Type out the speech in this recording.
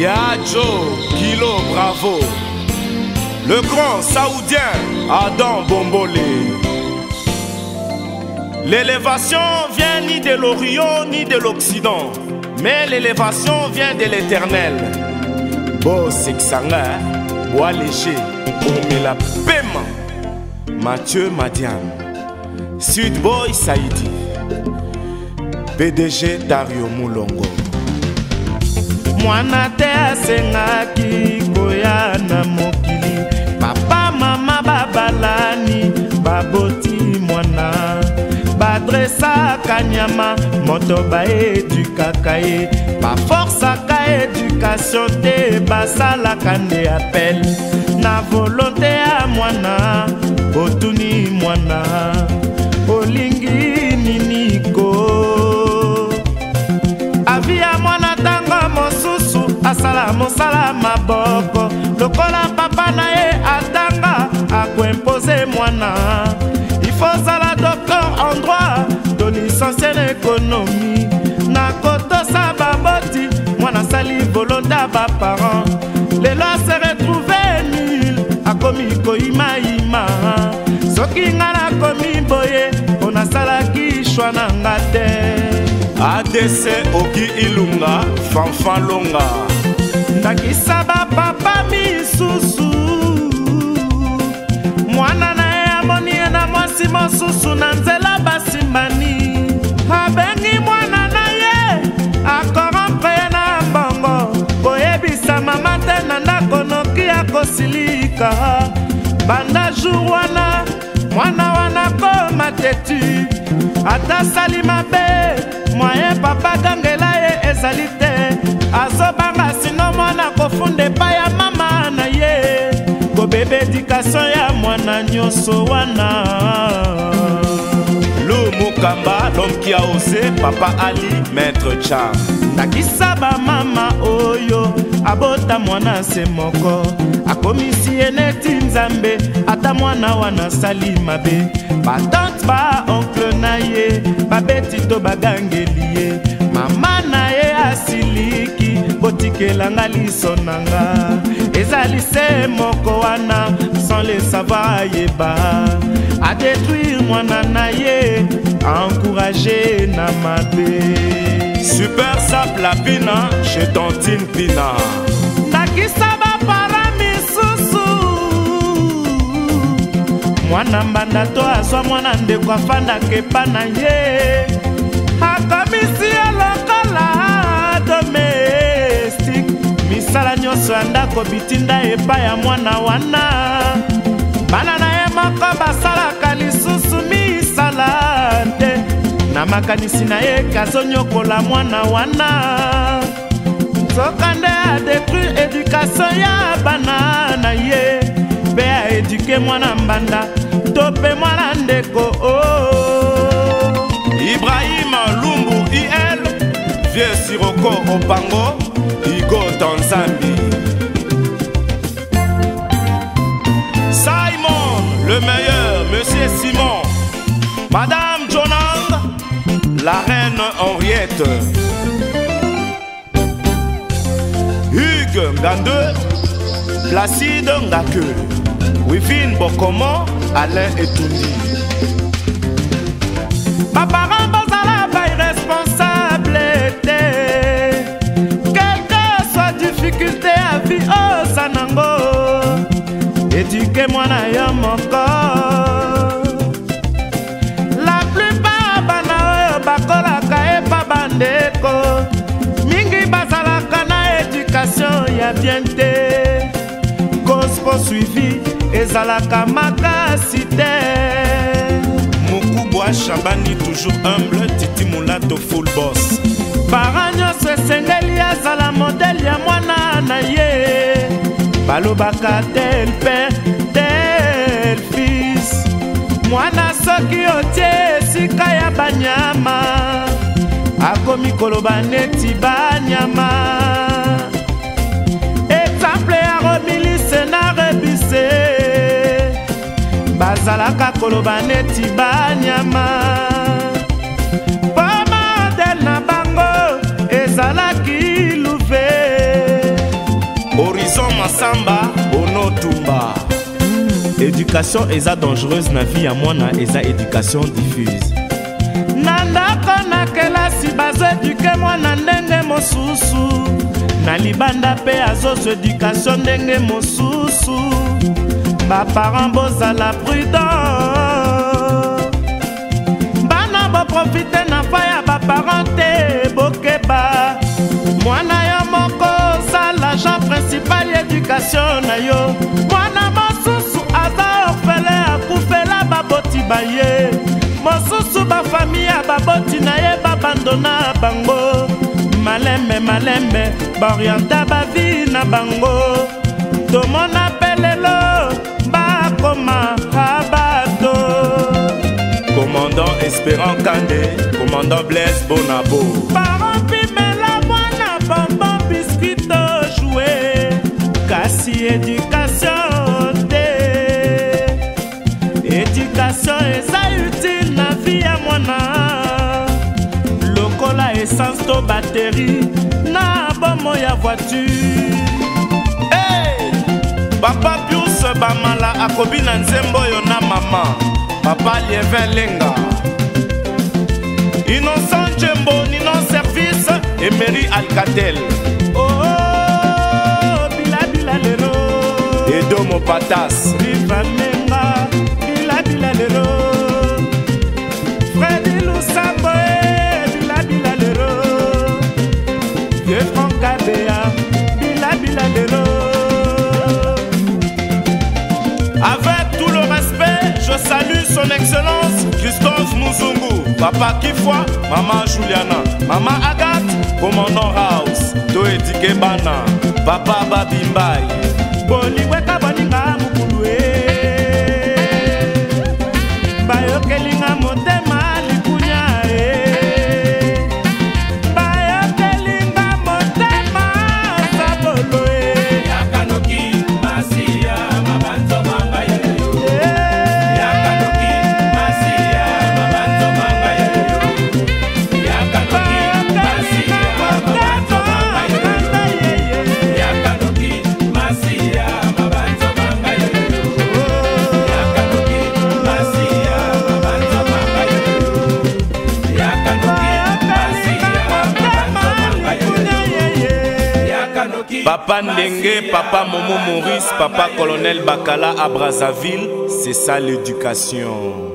Yadjo, Kilo, bravo. Le grand saoudien Adam Bombolé. L'élévation vient ni de l'Orient ni de l'Occident, mais l'élévation vient de l'Éternel. Bo Sexanga, Bois Léger, Omela Pema, Mathieu Madiam, Sud Boy Saïdi, PDG Dario Moulongo. Mwana te asengaki koya na mokili, papa mama babalani baboti mwana, badresaka nyama moto baedukaka ye, baforsaka éducation te basalaka nde appel na volonté ya mwana. Botuni mwana olingi niniko avi ya mwana tango mosusu asala mosala maboko lokola papa na ye atanga akoimpose mwana. Il faut zala docteur en droit to licencié en économie na kotosa baboti mwana sali volonté ya baparent lelo se retrouve nul akomi koyimayima soki nga nakomi boye mpo nasalaki shwa na nga te. ADC Oki Ilunga, Fanfan Longa. Ndakisa bapapa misusu mwana na ye amoni ye na mwasi mosusu na nzela basimbani, abengi mwana na ye akorompre ye na mbongo koyebisa mama te na ndako noki akosilika. Banda jour wana mwana wana koma tetu ata sali mabe moyen papa gangela ye ezali te, azobanga sino mwana kofunde pa ya mama na ye kobebe éducation ya mwana nyonso wana. Mukamba, l'homme qui a osé, Papa Ali, Maître Cham. Nakisa ba mama oyo abota mwana se moko akomisi eneti nzambe ata mwana wana sali mabe, batante ba oncle na ye babeti to bagangeli ye, mama na ye asiliki botikelanga liso nanga ezali se moko wana sans le savoir yeba a détruire mwana na ye encourager na mabe. Super Sap la Pina chez Tontine Pina. Nakisa ba para misusu mwana mbanda to azwa mwana ndeko afanda kepa na ye akomisi ya lokola domestique misala nyonso ya ndako bitinda epa ya mwana wana. Bana na ye moko basalaka lisusu misala te na makanisi na ye kazonyokola mwana wana. Nzokande a détruire éducation ya bana na ye pe a éduke mwana mbanda to pe mwana ndeko Ibrahim Lumbu IL Vieux Siroko Opango Igo Tanzambi. Simon le meilleur, Monsieur Simon, Madame Jonang, la reine Henriette, Hugues Ngande, Placide Ngake, Wifine Bokomo, Alain Etundi. Ma parent bozala ba irresponsable te, quelle que soit difficulté à vie oh sanango, éduquez mwana yo moko. La plupart bana oyo bakolaka epa bandeko mingi bazalaka na éducation ya bien te, cause poursuivi ezalaka makasi te. Moukouboua Chabani toujours humble, Titi Moulato full boss. Parents nyonso esengeli azala modèle ya mwana na ye, balobaka tel père tel fils. Mwana soki otie esika ya banyama akomi koloba neti banyama. Exemple ya romilise na rebise bazalaka koloba neti banyama. Po modèle na bango ezalaki louve éducation eza dangereuse na vie ya mwana eza éducation diffuse. Na ndako na kelasi bazoeduke mwana ndenge mosusu, na libanda mpe azozwa éducation ndenge mosusu. Baparent bozala prudent, bana boprofite na fa ya baparent te bokeba. Mwana yo moko ozala agent principal ya éducation na yo. Mwana mosusu aza orphelin akufela baboti baye, mosusu bafamille ya baboti na ye babandona bango. Malembe malembe baorienta bavi na bango. Tomona pelelo bakoma abato. Commandant Espérant Kandé, commandant Blaise Bonabo. Parents pimela mwana bonbon biscuito joué, kasi éducation te. Éducation eza utile na vie ya mwana, lokola essence to batterie na bomo ya voiture. Hey! Papa Pius Bamala akobi na nzembo yo na mama. Papa Lievin Lenga, Innocent Djembo, Nino Service, Emery Alcatel. Oh, bila bila lero. Edomo Patas. Riva Menga, bila bila lero. Freddy Lusambo, bila bila lero. Vieux Franck Kabea, bila bila lero. Avec tout le respect, je salue son excellence Christophe Muzungu, Papa Kifwa, Maman Juliana, Maman Agathe, Commandant House, Toedike Bana, Papa Babimbai. Boliweka boninga mukulue, bayokelinga motema likunya bayokelinga motema saboloe. Yakanoki masia mabanzo manga yeyo. Yakanoki masia mabanzo manga yeyo. Yakanoki masia mabanzo manga yeyo. Yakanoki masia mabanzo manga yeyo. Yakanoki masia mabanzo manga yeyo. Yakanoki masia mabanzo manga yeyo. Papa Ndenge, Papa Momo Maurice, Papa Colonel Bakala à Brazzaville, c'est ça l'éducation.